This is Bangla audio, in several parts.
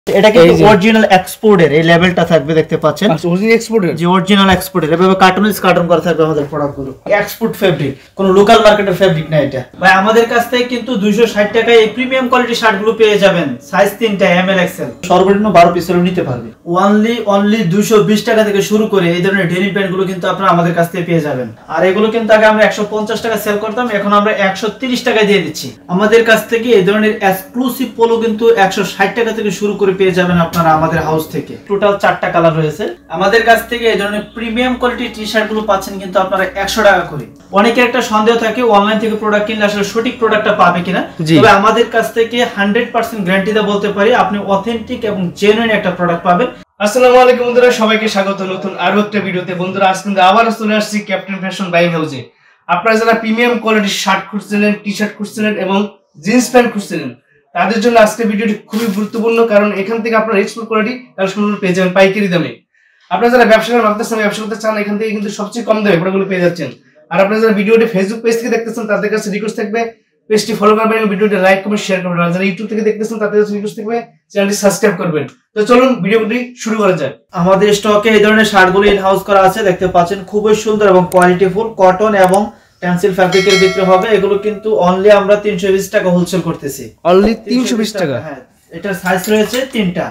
এটা কিন্তু অরিজিনাল এক্সপোর্টের এই লেভেলটা থাকবে, দেখতে পাচ্ছেন। আচ্ছা, অরিজিনাল এক্সপোর্টের, যে অরিজিনাল এক্সপোর্টের এভাবে কার্টন করা থাকবে আমাদের প্রোডাক্টগুলো। এক্সপোর্ট ফেব্রিক, কোন লোকাল মার্কেটের ফেব্রিক না এটা ভাই। আমাদের কাছ থেকে কিন্তু 260 টাকায় এই প্রিমিয়াম কোয়ালিটি শার্টগুলো পেয়ে যাবেন। সাইজ 3টা, এমএল এক্সেল, সর্বনিম্ন 12 পিসেরও নিতে পারবে। অনলি 220 টাকা থেকে শুরু করে এই ধরনের ডেনিম প্যান্টগুলো কিন্তু আপনারা আমাদের কাছ থেকে পেয়ে যাবেন। আর এগুলো কিন্তু আগে আমরা 150 টাকা সেল করতাম, এখন আমরা 130 টাকায় দিয়ে দিচ্ছি। আমাদের কাছ থেকে এই ধরনের এক্সক্লুসিভ পোলো কিন্তু 160 টাকা থেকে শুরু করে পেয়ে যাবেন আপনারা আমাদের হাউস থেকে। টোটাল 4টা কালার রয়েছে আমাদের কাছ থেকে। এই ধরনের প্রিমিয়াম কোয়ালিটির টি শার্ট গুলো পাচ্ছেন কিন্তু আপনারা 100 টাকা করে। অনেকের একটা সন্দেহ থাকে অনলাইন থেকে প্রোডাক্ট কিনলে আসলে সঠিক প্রোডাক্টটা পাবে কিনা। তবে আমাদের কাছ থেকে 100% গ্যারান্টি দিয়ে বলতে পারি আপনি অথেন্টিক এবং জেনুইন একটা প্রোডাক্ট পাবেন। আসসালামু আলাইকুম বন্ধুরা, সবাইকে স্বাগত নতুন আরো একটা ভিডিওতে। বন্ধুরা, আজ কিন্তু আবার চলে আসছি ক্যাপ্টেন ফ্যাশন বাইং হাউসে। আপনারা যারা প্রিমিয়াম কোয়ালিটির শার্ট খুঁজছিলেন, টি শার্ট খুঁজছিলেন এবং জিন্স প্যান্ট খুঁজছিলেন, তাদের জন্য আজকে ভিডিওটি খুবই গুরুত্বপূর্ণ, কারণ এখান থেকে আপনারা এক্সপোর্ট কোয়ালিটি কালেকশনগুলো পেয়ে যাবেন পাইকারি দামে। আপনারা যারা ব্যবসা করেন, ভাবতেছেন ব্যবসা করতে চান, এখান থেকে কিন্তু সবচেয়ে কম দামে প্রোডাক্টগুলো পেয়ে যাচ্ছেন। আর আপনারা যারা ভিডিওটি ফেসবুক পেজ থেকে দেখতেছেন, তাদের কাছে রিকোয়েস্ট থাকবে পেজটি ফলো করবেন এবং ভিডিওটি লাইক কমেন্ট শেয়ার করবেন। আর যারা ইউটিউব থেকে দেখতেছেন, তাদের কাছে রিকোয়েস্ট থাকবে চ্যানেলটি সাবস্ক্রাইব করবেন। তো চলুন ভিডিওটি শুরু করা যাক। আমাদের স্টকে এই ধরনের শার্টগুলো ইন হাউস করা আছে, দেখতে পাচ্ছেন। খুবই সুন্দর এবং কোয়ালিটিফুল কটন এবং টেন্সিল ফ্যাব্রিকের ভিতরে হবে। এগুলো কিন্তু অনলি আমরা 320 টাকা হোলসেল করতেছি। অনলি 320 টাকা। হ্যাঁ, এটার সাইজ রয়েছে 3টা।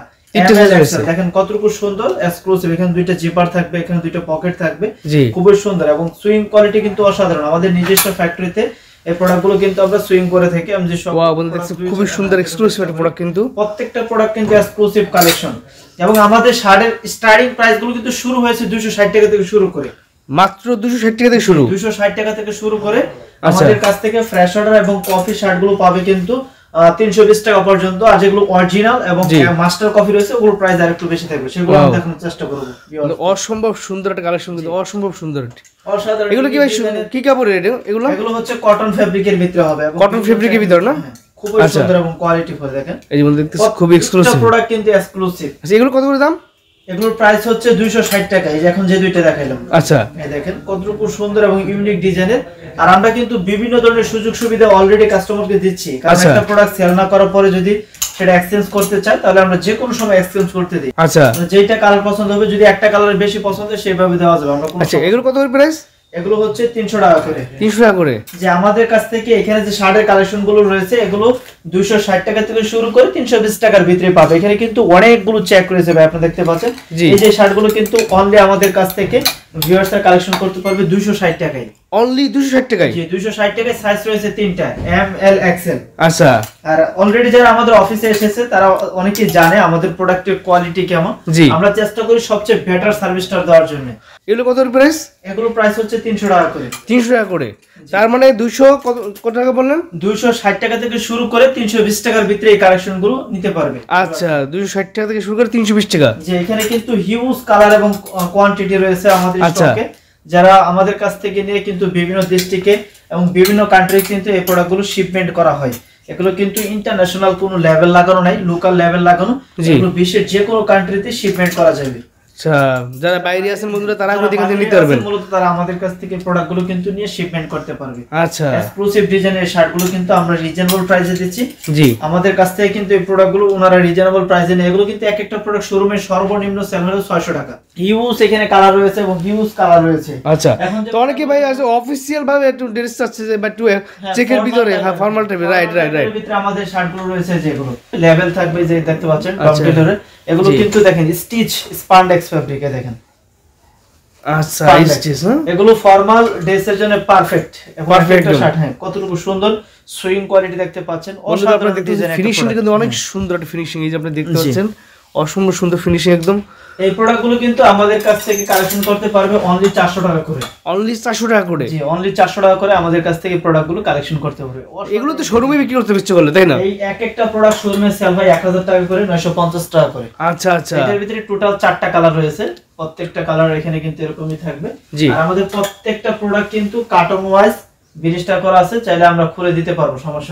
দেখেন কতটুকু সুন্দর এক্সক্লুসিভ। এখানে 2টা জিপার থাকবে, এখানে 2টা পকেট থাকবে, খুবই সুন্দর এবং সুইং কোয়ালিটি কিন্তু অসাধারণ। আমাদের নিজস্ব ফ্যাক্টরিতে এই প্রোডাক্টগুলো কিন্তু আমরা সুইং করে থাকি। আমি যে সব খুবই সুন্দর এক্সক্লুসিভ একটা প্রোডাক্ট, কিন্তু প্রত্যেকটা প্রোডাক্ট কিন্তু এক্সক্লুসিভ কালেকশন। এবং আমাদের শার্টের স্টার্টিং প্রাইস গুলো কিন্তু শুরু হয়েছে 260 টাকা থেকে শুরু করে। মাত্র 260 টাকা থেকে শুরু, 260 টাকা থেকে শুরু করে আমাদের কাছ থেকে ফ্রেশ অর্ডার এবং কফি শার্ট গুলো পাবে কিন্তু 320 টাকা পর্যন্ত। আর যেগুলো অরিজিনাল এবং মাস্টার কফি রয়েছে, ওগুলোর প্রাইস আরেকটু বেশি থাকবে, সেগুলো আমরা দেখানোর চেষ্টা করব। অসম্ভব সুন্দর একটা কালেকশন, কিন্তু অসম্ভব সুন্দর, অসাধারণ। এগুলো কি ভাই কি কাপড়ের? এগুলো হচ্ছে কটন ফ্যাব্রিকের ভিতরে হবে, কটন ফ্যাব্রিকের ভিতর না? খুবই সুন্দর এবং কোয়ালিটিফুল। দেখেন এই যে বলতে দেখতেছি খুব এক্সক্লুসিভ প্রোডাক্ট, কিন্তু এক্সক্লুসিভ। আচ্ছা, এগুলো কত করে দাম? এগুলোর প্রাইস হচ্ছে 260 টাকা। এই যে এখন যে দুইটা দেখাইলাম, আচ্ছা, এই দেখেন কতটুকু সুন্দর এবং ইউনিক ডিজাইনের। আর আমরা কিন্তু বিভিন্ন ধরনের সুযোগ সুবিধা অলরেডি কাস্টমারকে দিচ্ছি, কারণ একটা প্রোডাক্ট সেল না করার পরে যদি সেটা এক্সচেঞ্জ করতে চায়, তাহলে আমরা যে কোনো সময় এক্সচেঞ্জ করতে দিই। আচ্ছা, যেটা কালার পছন্দ হবে, যদি একটা কালার বেশি পছন্দ হয় সেভাবে দেওয়া যাবে। আমরা আচ্ছা, এগুলো কত করে প্রাইস? এগুলো হচ্ছে 300 টাকা করে। 300 টাকা করে। যে আমাদের কাছ থেকে এখানে যে শার্টের কালেকশন গুলো রয়েছে, এগুলো 260 টাকা থেকে শুরু করে 320 টাকার ভিতরে পাবে। এখানে কিন্তু অনেকগুলো চেক রয়েছে ভাই, আপনারা দেখতে পাচ্ছেন। এই যে শার্টগুলো কিন্তু অনলি আমাদের কাছ থেকে ভিউয়ার্সরা কালেকশন করতে পারবে 260 টাকায়। অনলি 260 টাকায়? জি, 260 টাকায়। সাইজ রয়েছে 3টা, এম, এল, এক্সেল। আচ্ছা। আর অলরেডি যারা আমাদের অফিসে এসেছে, তারা অনেকেই জানে আমাদের প্রোডাক্টের কোয়ালিটি কেমন। আমরা চেষ্টা করি সবচেয়ে বেটার সার্ভিসটা দেওয়ার জন্য। এগুলো কত প্রাইস? এগুলো প্রাইস হচ্ছে 300 টাকা করে। 300 টাকা করে, তার মানে 200 কত টাকা বললেন? 260 টাকা থেকে শুরু করে 320 টাকার ভিতরে এই কালেকশনগুলো নিতে পারবে। আচ্ছা, 260 টাকা থেকে শুরু করে 320 টাকা। যে এখানে কিন্তু হিউজ কালার এবং কোয়ান্টিটি রয়েছে আমাদের স্টকে। যারা আমাদের কাছ থেকে নিয়ে কিন্তু বিভিন্ন ডিস্ট্রিক্টে এবং বিভিন্ন কান্ট্রি কিন্তু এই প্রোডাক্টগুলো শিপমেন্ট করা হয়। এগুলো কিন্তু ইন্টারন্যাশনাল কোনো লেভেল লাগানো নাই, লোকাল লেভেল লাগানো। এগুলো বিশ্বের যে কোনো কান্ট্রিতে শিপমেন্ট করা যাবে। আচ্ছা, যারা বাইরে আছেন বন্ধুরা, তারা এখান থেকে নিতে পারবেন। মূলত তারা আমাদের কাছ থেকে প্রোডাক্টগুলো কিন্তু নিয়ে শিপমেন্ট করতে পারবে। আচ্ছা, এক্সক্লুসিভ ডিজাইনের শার্টগুলো কিন্তু আমরা রিজনেবল প্রাইসে দিচ্ছি। জি, আমাদের কাছ থেকে কিন্তু এই প্রোডাক্টগুলো ওনারা রিজনেবল প্রাইসে নেয়। এগুলো কিন্তু এক একটা প্রোডাক্ট শোরুমের সর্বনিম্ন সেল হলো 600 টাকা। হিউজ এখানে কালার রয়েছে এবং হিউজ কালার রয়েছে। আচ্ছা, তো অনেকে ভাই আছে অফিশিয়াল ভাবে একটু ড্রেস চাচ্ছে যে বা একটু চেকের ভিতরে, হ্যাঁ, ফর্মাল টাইপের। Right right right. এর ভিতরে আমাদের শার্টগুলো রয়েছে, যেগুলো লেভেল থাকবে, যে দেখতে পাচ্ছেন কম্পিউটারে। এগুলো কিন্তু দেখেন স্টিচ স্পান্ডেক্স ফ্যাব্রিকে দেখেন। আচ্ছা, স্টিচ, এগুলো ফর্মাল ড্রেসের জন্য পারফেক্ট। Perfect shirt. হ্যাঁ, কতটুকু সুন্দর সুইং কোয়ালিটি দেখতে পাচ্ছেন। অসাধারণ ডিজাইন, ফিনিশিং কিন্তু অনেক সুন্দর একটা ফিনিশিং। এই যে আপনি দেখতে পাচ্ছেন, অসম্ভব সুন্দর ফিনিশিং একদম। এই প্রোডাক্টগুলো কিন্তু আমাদের কাছ থেকে কালেকশন করতে পারবে অনলি 400 টাকা করে। অনলি 400 টাকা করে? জি, অনলি 400 টাকা করে আমাদের কাছ থেকে প্রোডাক্টগুলো কালেকশন করতে পারবে। এগুলো তো শোরুমে বিক্রি করতে ইচ্ছে করলে, তাই না? এই এক একটা প্রোডাক্ট শোরুমে সেল হয় 1000 টাকা করে, 950 টাকা করে। আচ্ছা আচ্ছা। এটার ভিতরে টোটাল 4টা কালার রয়েছে। প্রত্যেকটা কালার এখানে কিন্তু এরকমই থাকবে। আর আমাদের প্রত্যেকটা প্রোডাক্ট কিন্তু কার্টন ওয়াইজ 20 টাকা করা আছে, চাইলে আমরা খুলে দিতে পারবো, সমস্যা নেই।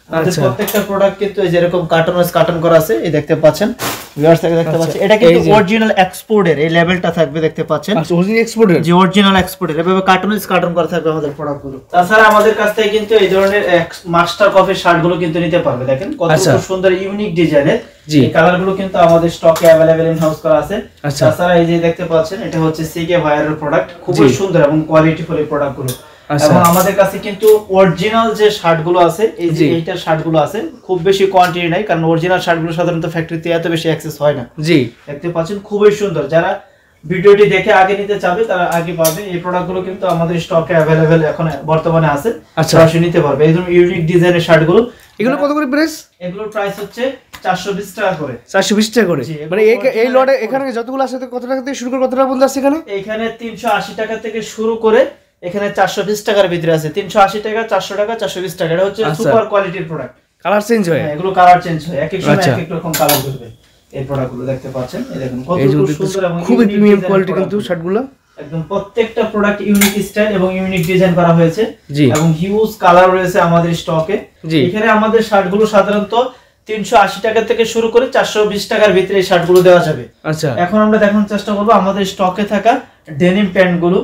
আমাদের প্রত্যেকটা প্রোডাক্ট কিন্তু এই যে এরকম কার্টন করা আছে, এই দেখতে পাচ্ছেন ভিউয়ার্স দেখতে পাচ্ছেন, এটা কিন্তু অরিজিনাল এক্সপোর্টের এই লেভেলটা থাকবে দেখতে পাচ্ছেন। আচ্ছা, অরিজিনাল এক্সপোর্টের, যে অরিজিনাল এক্সপোর্টের এভাবে কার্টন করা থাকবে আমাদের প্রোডাক্টগুলো। তাছাড়া আমাদের কাছ থেকে কিন্তু এই ধরনের মাস্টার কফি শার্টগুলো কিন্তু নিতে পারবে, দেখেন কত সুন্দর ইউনিক ডিজাইনের, এই কালারগুলো কিন্তু আমাদের স্টকে अवेलेबल ইন হাউস করা আছে। তাছাড়া এই যে দেখতে পাচ্ছেন এটা হচ্ছে সিকে ভাইয়ারের প্রোডাক্ট, খুবই সুন্দর এবং কোয়ালিটিফুল এই প্রোডাক্টগুলো। এবং আমাদের কাছে কিন্তু অরিজিনাল যে শার্টগুলো আছে, এই যে এইটার শার্টগুলো আছে, খুব বেশি কোয়ান্টিটি নাই, কারণ অরিজিনাল শার্টগুলো সাধারণত ফ্যাক্টরিতে এত বেশি অ্যাক্সেস হয় না। জি দেখতে পাচ্ছেন খুবই সুন্দর, যারা ভিডিওটি দেখে আগে নিতে চাবে তারা আগে পাবে। এই প্রোডাক্টগুলো কিন্তু আমাদের স্টকে अवेलेबल এখন বর্তমানে আছে, সরাসরি নিতে পারবে। এই ধরনের ইউনিক ডিজাইনের শার্টগুলো, এগুলো কত করে প্রাইস? এগুলোর প্রাইস হচ্ছে 420 টাকা করে। 420 টাকা করে, মানে এই লটে এখানে যতগুলো আছে কত টাকা থেকে শুরু করে কত টাকা পর্যন্ত আছে? এখানে 380 টাকা থেকে শুরু করে এখানে 420 টাকার ভিতরে আছে। 380 টাকা, 400 টাকা, 420 টাকা, এটা হচ্ছে সুপার কোয়ালিটির প্রোডাক্ট। কালার চেঞ্জ হয়, এগুলো কালার চেঞ্জ হয়, এক এক সময় এক এক রকম কালার করবে। এই প্রোডাক্টগুলো দেখতে পাচ্ছেন, এই দেখুন কত সুন্দর এবং খুবই প্রিমিয়াম কোয়ালিটি কিন্তু শার্টগুলো, একদম প্রত্যেকটা প্রোডাক্ট ইউনিক স্টাইল এবং ইউনিক ডিজাইন করা হয়েছে এবং হিউজ কালার রয়েছে আমাদের স্টকে। এখানে আমাদের শার্টগুলো সাধারণত 380 টাকা থেকে শুরু করে 420 টাকার ভিতরে এই শার্টগুলো দেওয়া যাবে। আচ্ছা, এখন আমরা দেখানোর চেষ্টা করব আমাদের স্টকে থাকা ডেনিম প্যান্টগুলো।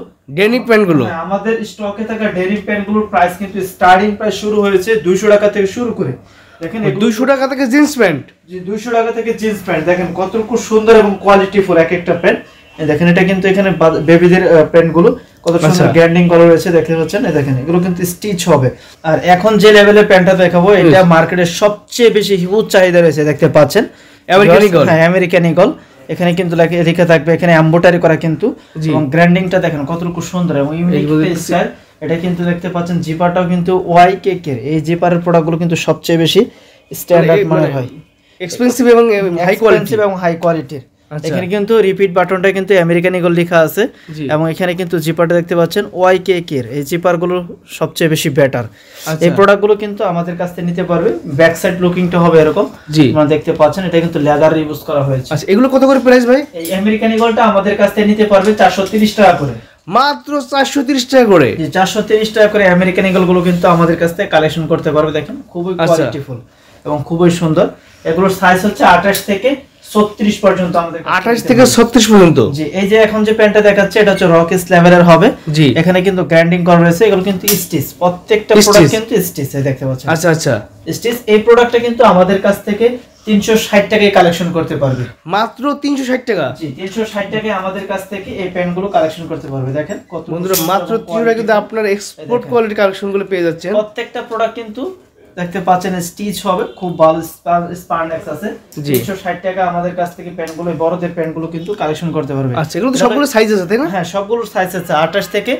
আমাদের স্টকে থাকা ডেনিম প্যান্টগুলোর প্রাইস কিন্তু স্টার্টিং প্রাইস শুরু হয়েছে 200 টাকা থেকে শুরু করে। দেখেন 200 টাকা থেকে জিন্স প্যান্ট, জি 200 টাকা থেকে জিন্স প্যান্ট, দেখেন কতটুকু সুন্দর এবং কোয়ালিটিফুল এক একটা প্যান্ট। দেখেন এটা কিন্তু এখানে বেবিদের প্যান্টগুলো কত সুন্দর গ্র্যান্ডিং করা রয়েছে, দেখতে পাচ্ছেন। এই দেখেন এগুলো কিন্তু স্টিচ হবে। আর এখন যে লেভেলের প্যান্টটা দেখাবো, এটা মার্কেটের সবচেয়ে বেশি হিউজ চাহিদা রয়েছে, দেখতে পাচ্ছেন আমেরিকান ইগল। হ্যাঁ, আমেরিকান ইগল। এখানে কিন্তু লেখা থাকবে, এখানে এমব্রয়ডারি করা কিন্তু, এবং গ্র্যান্ডিংটা দেখেন কতটুকু সুন্দর এবং ইউনিক স্টাইল। এটা কিন্তু দেখতে পাচ্ছেন জিপারটাও কিন্তু ওয়াইকেক এর, এই জিপারের প্রোডাক্টগুলো কিন্তু সবচেয়ে বেশি স্ট্যান্ডার্ড মানের হয়, এক্সপেন্সিভ এবং হাই কোয়ালিটির। এখানে কিন্তু রিপিট বাটনটা কিন্তু আমেরিকান ইগল লেখা আছে, এবং এখানে কিন্তু জিপারটা দেখতে পাচ্ছেন ওয়াইকেক এর, এই জিপারগুলো সবচেয়ে বেশি বেটার। এই প্রোডাক্টগুলো কিন্তু আমাদের কাছ থেকে নিতে পারবে। ব্যাক সাইড লুকিংটা হবে এরকম, আপনারা দেখতে পাচ্ছেন, এটা কিন্তু লেদার ইউজ করা হয়েছে। আচ্ছা, এগুলো কত করে প্রাইস ভাই? এই আমেরিকান ইগলটা আমাদের কাছ থেকে নিতে পারবে 430 টাকা করে, মাত্র 430 টাকা করে। 430 টাকা করে আমেরিকান ইগল গুলো কিন্তু আমাদের কাছ থেকে কালেকশন করতে পারবে। দেখেন খুবই কোয়ালিটিফুল এবং খুবই সুন্দর। এগুলোর সাইজ হচ্ছে 28 থেকে 36 পর্যন্ত আমাদের, 28 থেকে 36 পর্যন্ত। জি, এই যে এখন যে প্যান্টটা দেখাচ্ছে এটা হচ্ছে রকেস লেভেলের হবে। জি, এখানে কিন্তু গ্র্যান্ডিং করা রয়েছে, এগুলো কিন্তু স্টিচ, প্রত্যেকটা প্রোডাক্ট কিন্তু স্টিচ, দেখতে পাচ্ছেন। আচ্ছা আচ্ছা, স্টিচ। এই প্রোডাক্টটা কিন্তু আমাদের কাছ থেকে 360 টাকায় কালেকশন করতে পারবে, মাত্র 360 টাকা। জি, 360 টাকায় আমাদের কাছ থেকে এই প্যান্টগুলো কালেকশন করতে পারবে। দেখেন কত বন্ধুরা, মাত্র 300 টাকায় কিন্তু আপনারা এক্সপোর্ট কোয়ালিটি কালেকশনগুলো পেয়ে যাচ্ছেন। প্রত্যেকটা প্রোডাক্ট কিন্তু দেখতে পাচ্ছেন স্টিচ হবে, খুব ভালো স্পান্ডেক্স আছে। 360 টাকা আমাদের কাছ থেকে প্যান্টগুলো, বড়দের প্যান্টগুলো কিন্তু কালেকশন করতে পারবে। আচ্ছা, এগুলো তো সবগুলো সাইজ আছে তাই না? হ্যাঁ, সবগুলোর সাইজ আছে 28 থেকে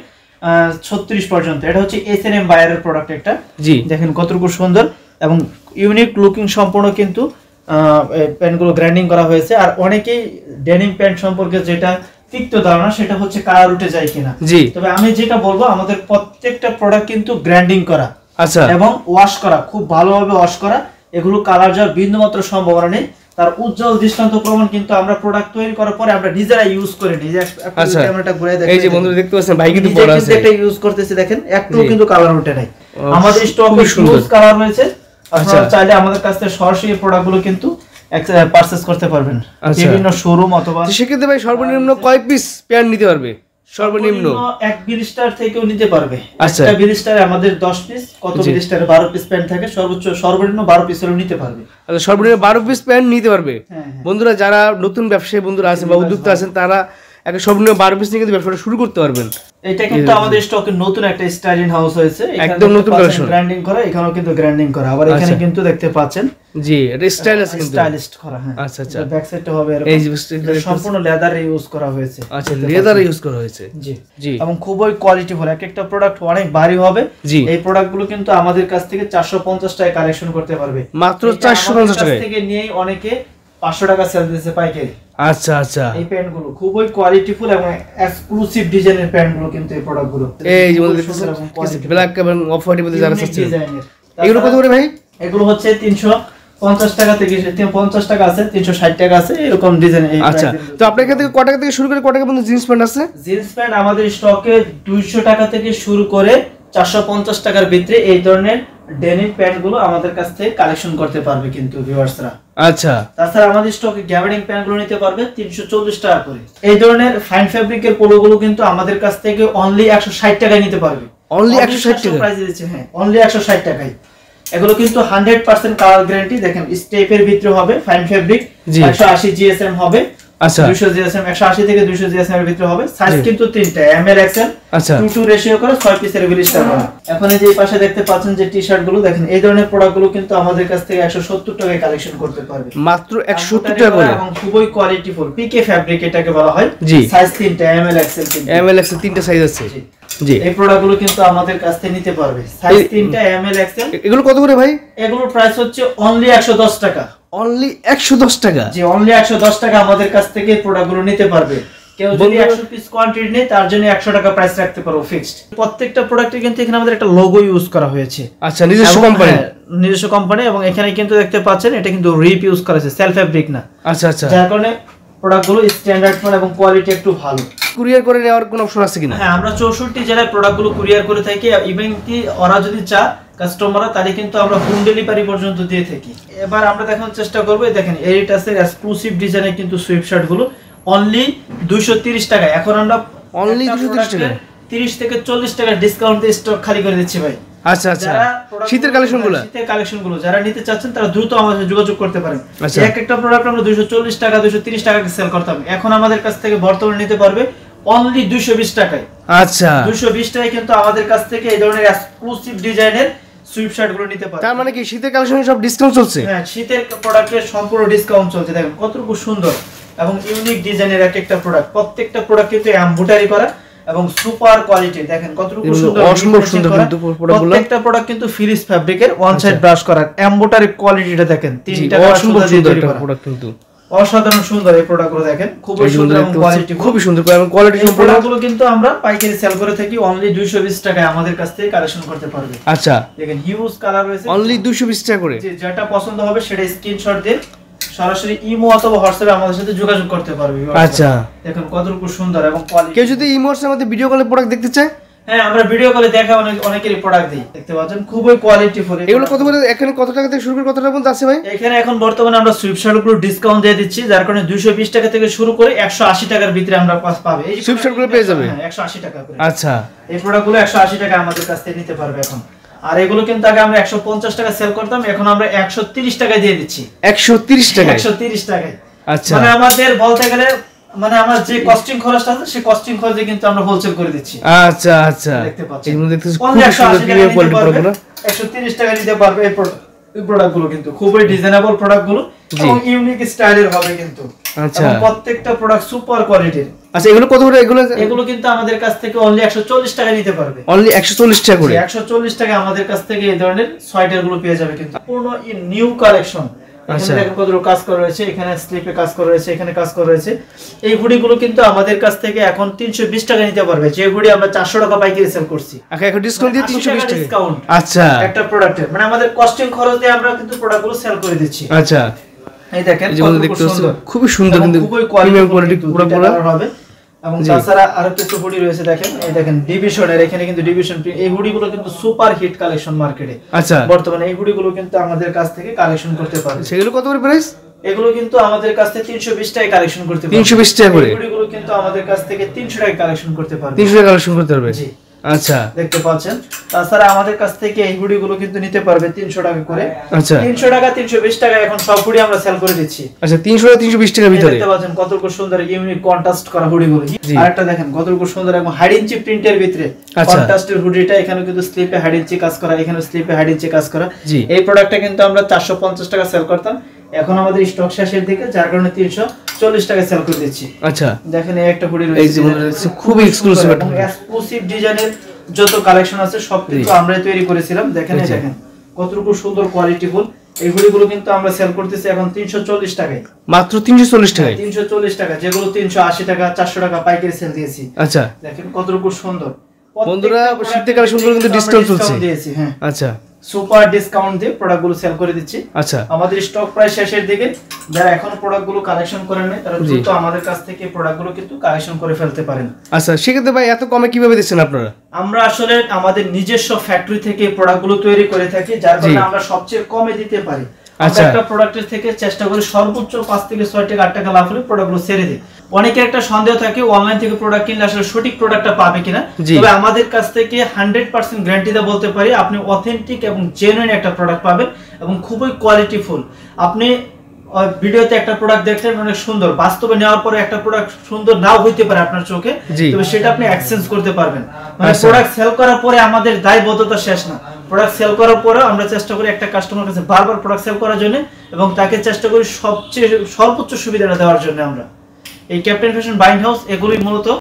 36 পর্যন্ত। এটা হচ্ছে এসএনএম বায়ারের প্রোডাক্ট একটা। জি, দেখেন কতটুকু সুন্দর এবং ইউনিক লুকিং সম্পূর্ণ কিন্তু প্যান্টগুলো গ্র্যান্ডিং করা হয়েছে। আর অনেকেই ডেনিম প্যান্ট সম্পর্কে যেটা তিক্ত ধারণা, সেটা হচ্ছে কালার উঠে যায় কিনা। জি, তবে আমি যেটা বলবো, আমাদের প্রত্যেকটা প্রোডাক্ট কিন্তু গ্র্যান্ডিং করা, আচ্ছা, এবং ওয়াশ করা, খুব ভালোভাবে ওয়াশ করা। এগুলো কালার যাওয়ার বিন্দুমাত্র সম্ভাবনা নেই। তার উজ্জ্বল দৃষ্টান্ত প্রমাণ কিন্তু আমরা প্রোডাক্ট তৈরি করার পরে আমরা নিজেরা ইউজ করে নিই। যে ক্যামেরাটা ঘুরে দেখেন, এই যে বন্ধুরা দেখতে পাচ্ছেন ভাই কিন্তু পড়া আছে, এটা ইউজ করতেছি, দেখেন একটু কিন্তু কালার উঠে নাই। আমাদের স্টকে হিউজ কালার রয়েছে, আপনারা চাইলে আমাদের কাছ থেকে সরাসরি এই প্রোডাক্টগুলো কিন্তু পারচেজ করতে পারবেন বিভিন্ন শোরুম অথবা। সেক্ষেত্রে ভাই সর্বনিম্ন কয় পিস প্যান্ট নিতে পারবে? সর্বনিম্ন এক বিলিস্টার থেকেও নিতে পারবে। একটা বিলিস্টারে আমাদের 10 পিস, কত বিলিস্টারে 12 পিস প্যান্ট থাকে, সর্বনিম্ন 12 পিস হলেও নিতে পারবে। আচ্ছা, সর্বনিম্ন 12 পিস প্যান্ট নিতে পারবে। বন্ধুরা যারা নতুন ব্যবসায়ী বন্ধুরা আছেন বা উদ্যোক্তা আছেন, তারা একটা সর্বনিম্ন 12 পিস নিয়ে কিন্তু ব্যবসাটা শুরু করতে পারবেন। এটা কিন্তু আমাদের স্টকে নতুন একটা স্টাইলিং হাউস হয়েছে, একদম নতুন কালেকশন, গ্র্যান্ডিং করা, এখানেও কিন্তু গ্র্যান্ডিং করা। আবার এখানে কিন্তু দেখতে পাচ্ছেন, জি, এটা স্টাইল আছে কিন্তু স্টাইলিস্ট করা। হ্যাঁ, আচ্ছা আচ্ছা, ব্যাক সাইডটা হবে এরকম, এই যে সম্পূর্ণ লেদার ইউজ করা হয়েছে। আচ্ছা, লেদার ইউজ করা হয়েছে। জি জি, এবং খুবই কোয়ালিটিফুল, এক একটা প্রোডাক্ট অনেক ভারী হবে। এই প্রোডাক্টগুলো কিন্তু আমাদের কাছ থেকে 450 টাকায় কালেকশন করতে পারবে, মাত্র 450 টাকা থেকে নিয়ে অনেকে 500 টাকা সেল দিতে পাইকারি। আচ্ছা আচ্ছা, এই প্যান্টগুলো খুবই কোয়ালিটিফুল এবং এক্সক্লুসিভ ডিজাইনের প্যান্টগুলো কিন্তু এই প্রোডাক্টগুলো, এই যে ব্ল্যাক এবং অফ হোয়াইটের মধ্যে যারা আছে, এগুলো কত করে ভাই? এগুলো হচ্ছে 350 টাকা থেকে 50 টাকা আছে, 360 টাকা আছে, এরকম ডিজাইন। আচ্ছা, তো আপনার কাছে কত টাকা থেকে শুরু করে কত টাকা পর্যন্ত জিন্স প্যান্ট আছে? জিন্স প্যান্ট আমাদের স্টকে 200 টাকা থেকে শুরু করে 450 টাকার ভিতরে এই ধরনের ডেনিম প্যান্ট গুলো আমাদের কাছ থেকে কালেকশন করতে পারবে কিন্তু ভিউয়ার্সরা। আচ্ছা, তাছাড়া আমাদের স্টকে গ্যাবার্ডিং প্যান্ট গুলো নিতে পারবে 340 টাকা করে। এই ধরনের ফাইন ফেব্রিকের পোলো গুলো কিন্তু আমাদের কাছ থেকে অনলি 160 টাকায় নিতে পারবে। অনলি 160 টাকা প্রাইস দিচ্ছে, হ্যাঁ অনলি 160 টাকায়। এগুলো কিন্তু 100% কালার গ্যারান্টি। দেখেন স্টেপের ভিতরে হবে ফাইন ফেব্রিক, 180 জিএসএম হবে। আচ্ছা, 200 জিএসএম, 180 থেকে 200 জিএসএম এর ভিতরে হবে। সাইজ কিন্তু তিনটা, এম এল এক্সেল। আচ্ছা, 2:2 রেশিও করে 6 পিসের রিলিজটা করা। এখন এই যে এই পাশে দেখতে পাচ্ছেন যে টি-শার্ট গুলো, দেখেন এই ধরনের প্রোডাক্ট গুলো কিন্তু আমাদের কাছ থেকে 170 টাকায় কালেকশন করতে পারবে, মাত্র 170 টাকা করে, এবং খুবই কোয়ালিটিফুল পিকে ফেব্রিক এটাকে বলা হয়। সাইজ তিনটা, M L XL, M L XL তিনটা সাইজ আছে। জি, এই প্রোডাক্ট গুলো কিন্তু আমাদের কাছ থেকে নিতে পারবে, সাইজ তিনটা, এম এল এক্সেল। এগুলো কত করে ভাই? এগুলোর প্রাইস হচ্ছে অনলি 110 টাকা। অনলি 110 টাকা? জি, অনলি 110 টাকা আমাদের কাছ থেকে প্রোডাক্টগুলো নিতে পারবে। কেউ যদি 100 পিস কোয়ান্টিটি নেয় তার জন্য 100 টাকা প্রাইস রাখতে পারো ফিক্সড। প্রত্যেকটা প্রোডাক্টে কিন্তু এখানে আমাদের একটা লোগো ইউজ করা হয়েছে। আচ্ছা, নিজস্ব কোম্পানি, নিজস্ব কোম্পানি, এবং এখানে কিন্তু দেখতে পাচ্ছেন এটা কিন্তু রিপ ইউজ করা আছে, সেলফ ফেব্রিক না। আচ্ছা আচ্ছা, যার কারণে প্রোডাক্টগুলো স্ট্যান্ডার্ড মান এবং কোয়ালিটি একটু ভালো। কুরিয়ার করে নেওয়ার কোনো অপশন আছে কিনা? হ্যাঁ, আমরা 64 জেলায় প্রোডাক্টগুলো কুরিয়ার করে থাকি। ইভেন কি ওরা যদি কাস্টমাররা, তাহলে কিন্তু আমরা হোম ডেলিভারি পর্যন্ত দিয়ে থাকি। এবার আমরা দেখানোর চেষ্টা করব, দেখেন এরিটাসের এক্সক্লুসিভ ডিজাইনের কিন্তু সুইপ শার্ট গুলো অনলি 230 টাকা। এখন আমরা অনলি 230 টাকা 30 থেকে 40 টাকা ডিসকাউন্ট দিয়ে স্টক খালি করে দিচ্ছি ভাই। আচ্ছা আচ্ছা, শীতের কালেকশনগুলো যারা নিতে চাচ্ছেন তারা দ্রুত আমাদের সাথে যোগাযোগ করতে পারেন। এক একটা প্রোডাক্ট আমরা 240 টাকা 230 টাকা সেল করতাম, এখন আমাদের কাছ থেকে বর্তমানে নিতে পারবে অনলি 220 টাকায়। আচ্ছা, 220 টাকায় কিন্তু আমাদের কাছ থেকে এই ধরনের এক্সক্লুসিভ ডিজাইনের সুইপ শার্ট গুলো নিতে পারবে। তার মানে কি শীতের কালেকশনে সব ডিসকাউন্ট চলছে? হ্যাঁ, শীতের প্রোডাক্টের সম্পূর্ণ ডিসকাউন্ট চলছে। দেখেন কতটুকু সুন্দর এবং ইউনিক ডিজাইনের এক একটা প্রোডাক্ট। প্রত্যেকটা প্রোডাক্ট কিন্তু এমব্রয়ডারি করা এবং সুপার কোয়ালিটি। দেখেন কতটুকু সুন্দর, অসম্ভব সুন্দর কিন্তু প্রোডাক্টগুলো। প্রত্যেকটা প্রোডাক্ট কিন্তু ফ্রিজ ফেব্রিকের, ওয়ান সাইড ব্রাশ করা। এমব্রয়ডারি কোয়ালিটিটা দেখেন, তিনটা অসম্ভব সুন্দর একটা প্রোডাক্ট কিন্তু, অসাধারণ সুন্দর এই প্রোডাক্টগুলো। দেখেন খুবই সুন্দর এবং কোয়ালিটি খুবই সুন্দর এবং কোয়ালিটি সম্পন্ন প্রোডাক্টগুলো কিন্তু আমরা পাইকারি সেল করে থাকি অনলি 220 টাকায়। আমাদের কাছ থেকে কালেকশন করতে পারবে। আচ্ছা, দেখেন হিউজ কালার রয়েছে, অনলি 220 টাকা করে। যেটা পছন্দ হবে সেটা স্ক্রিনশট দিয়ে সরাসরি ইমো অথবা হোয়াটসঅ্যাপে আমাদের সাথে যোগাযোগ করতে পারবে। আচ্ছা, দেখেন কতটুকু সুন্দর এবং কোয়ালিটি। কেউ যদি ইমো হোয়াটসঅ্যাপে আমাদের ভিডিও কলে প্রোডাক্ট দেখতে চায়, হ্যাঁ আমরা ভিডিও কলে দেখা অনেকেরই প্রোডাক্ট দেই, দেখতে পাচ্ছেন খুবই কোয়ালিটিফুল। এগুলো কত করে, এখানে কত টাকা থেকে শুরু করে কত টাকা পর্যন্ত আছে ভাই? এখানে এখন বর্তমানে আমরা সুইপ শার্টগুলো ডিসকাউন্ট দিয়ে দিচ্ছি, যার কারণে 220 টাকা থেকে শুরু করে 180 টাকার ভিতরে আমরা পাবে। এই সুইপ শার্টগুলো পেয়ে যাবে 180 টাকা করে। আচ্ছা, এই প্রোডাক্টগুলো 180 টাকা আমাদের কাছ থেকে নিতে পারবে এখন। আর এগুলো কিন্তু আগে আমরা 150 টাকা সেল করতাম, এখন আমরা 130 টাকায় দিয়ে দিচ্ছি। 130 টাকা? 130 টাকায়। আচ্ছা, মানে আমাদের বলতে গেলে মানে আমার যে কস্টিং খরচটা আছে সেই কস্টিং খরচে কিন্তু আমরা হোলসেল করে দিচ্ছি। আচ্ছা আচ্ছা, দেখতে পাচ্ছেন এগুলো দেখতেছি খুব সুন্দর প্রিমিয়াম কোয়ালিটি প্রোডাক্টগুলো। 130 টাকা নিতে পারবে এই প্রোডাক্টগুলো, কিন্তু খুবই ডিজাইনেবল প্রোডাক্টগুলো এবং ইউনিক স্টাইলের হবে কিন্তু। আচ্ছা, প্রত্যেকটা প্রোডাক্ট সুপার কোয়ালিটির। আচ্ছা, এগুলো কত করে? এগুলো কিন্তু আমাদের কাছ থেকে অনলি 140 টাকা নিতে পারবে। অনলি 140 টাকা করে? 140 টাকা আমাদের কাছ থেকে এই ধরনের সোয়েটার গুলো পেয়ে যাবে কিন্তু পূর্ণ নিউ কালেকশন। এখানে দেখেন কতগুলো কাজ করা রয়েছে, এখানে স্লিপে কাজ করা রয়েছে, এখানে কাজ করা রয়েছে। এই হুডি গুলো কিন্তু আমাদের কাছ থেকে এখন 320 টাকা নিতে পারবে, যে হুডি আমরা 400 টাকা পাইকারি সেল করছি। আচ্ছা, এখন ডিসকাউন্ট দিয়ে 320 টাকা ডিসকাউন্ট। আচ্ছা, একটা প্রোডাক্টের মানে আমাদের কস্টিং খরচ দিয়ে আমরা কিন্তু প্রোডাক্টগুলো সেল করে দিচ্ছি। আচ্ছা, এই দেখেন কত সুন্দর, খুবই সুন্দর কিন্তু প্রিমিয়াম কোয়ালিটি প্রোডাক্টগুলো হবে। এবং তাছাড়া আরো কিছু হুডি রয়েছে, দেখেন এই দেখেন ডিভিশনের, এখানে কিন্তু ডিভিশন এই হুডিগুলো কিন্তু সুপার হিট কালেকশন মার্কেটে। আচ্ছা, বর্তমানে এই হুডিগুলো কিন্তু আমাদের কাছ থেকে কালেকশন করতে পারবে। সেগুলো কত করে প্রাইস? এগুলো কিন্তু আমাদের কাছ থেকে 320 টাকায় কালেকশন করতে পারবে। 320 টাকা করে? এই হুডিগুলো কিন্তু আমাদের কাছ থেকে 300 টাকায় কালেকশন করতে পারবে। 300 টাকা কালেকশন করতে পারবে? জি। আচ্ছা, দেখতে পাচ্ছেন। তাছাড়া আমাদের কাছ থেকে এই হুডিগুলো কিন্তু নিতে পারবে 300 টাকা করে। আচ্ছা, 300 টাকা 320 টাকা এখন সব হুডি আমরা সেল করে দিচ্ছি। আচ্ছা, 300 টাকা 320 টাকার ভিতরে দেখতে পাচ্ছেন কতটুকু সুন্দর ইউনিক কন্ট্রাস্ট করা হুডিগুলো। আরেকটা দেখেন কতটুকু সুন্দর এবং হাইড ইঞ্চি প্রিন্টের ভিতরে কন্ট্রাস্টের হুডিটা। এখানে কিন্তু স্লিপে হাইড ইঞ্চি কাজ করা, এখানে স্লিপে হাইড ইঞ্চি কাজ করা। এই প্রোডাক্টটা কিন্তু আমরা 450 টাকা সেল করতাম, এখন আমাদের স্টক শেষের দিকে, যার কারণে 340 টাকা সেল করে দিচ্ছি। আচ্ছা, দেখেন এই একটা হুডি রয়েছে, খুব এক্সক্লুসিভ ডিজাইনের যত কালেকশন আছে সব কিন্তু আমরাই তৈরি করেছিলাম। দেখেন এই দেখেন কতটুকু সুন্দর কোয়ালিটিফুল। এই হুডিগুলো কিন্তু আমরা সেল করতেছি এখন 340 টাকায়, মাত্র 340 টাকায়। 340 টাকা, যেগুলো 380 টাকা 400 টাকা পাইকারি সেল দিয়েছি। আচ্ছা, দেখেন কতটুকু সুন্দর। বন্ধুরা শীতের কালেকশনগুলো কিন্তু ডিসকাউন্ট চলছে দিয়েছি। হ্যাঁ, আচ্ছা, সুপার ডিসকাউন্ট দিয়ে প্রোডাক্টগুলো সেল করে দিচ্ছি। আচ্ছা, আমাদের স্টক প্রায় শেষের দিকে, যারা এখনো প্রোডাক্টগুলো কালেকশন করেন নাই তারা দ্রুত আমাদের কাছ থেকে প্রোডাক্টগুলো কিন্তু কালেকশন করে ফেলতে পারেন। আচ্ছা, সেক্ষেত্রে ভাই এত কমে কিভাবে দিচ্ছেন আপনারা? আমরা আসলে আমাদের নিজস্ব ফ্যাক্টরি থেকে প্রোডাক্টগুলো তৈরি করে থাকি, যার কারণে আমরা সবচেয়ে কমে দিতে পারি। আমরা একটা প্রোডাক্টের থেকে চেষ্টা করি সর্বোচ্চ 5 থেকে 6 টাকা 8 টাকা লাভ হলে প্রোডাক্টগুলো ছেড়ে দিই। অনেকের একটা সন্দেহ থাকে অনলাইন থেকে প্রোডাক্ট কিনলে আসলে সঠিক প্রোডাক্টটা পাবে কিনা। তবে আমাদের কাছ থেকে 100% গ্যারান্টি দিয়ে বলতে পারি আপনি অথেন্টিক এবং জেনুইন একটা প্রোডাক্ট পাবেন এবং খুবই কোয়ালিটিফুল। আপনি ভিডিওতে একটা প্রোডাক্ট দেখলেন অনেক সুন্দর, বাস্তবে নেওয়ার পরে একটা প্রোডাক্ট সুন্দর নাও হইতে পারে আপনার চোখে, তবে সেটা আপনি এক্সচেঞ্জ করতে পারবেন। মানে প্রোডাক্ট সেল করার পরে আমাদের দায়বদ্ধতা শেষ না, প্রোডাক্ট সেল করার পরে আমরা চেষ্টা করি একটা কাস্টমার কাছে বারবার প্রোডাক্ট সেল করার জন্য এবং তাকে চেষ্টা করি সবচেয়ে সর্বোচ্চ সুবিধাটা দেওয়ার জন্য। আমরা এই ক্যাপ্টেন ফ্যাশন বাইং হাউস এগুলোই মূলত